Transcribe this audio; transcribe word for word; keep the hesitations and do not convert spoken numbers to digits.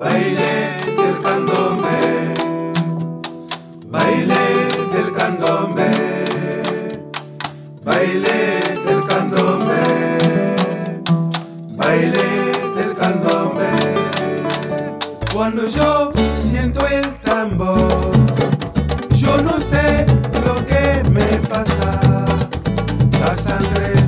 baile del candombe, baile del candombe, baile del candombe, baile del candombe. Cuando yo siento el tambor, yo no sé lo que me pasa, la sangre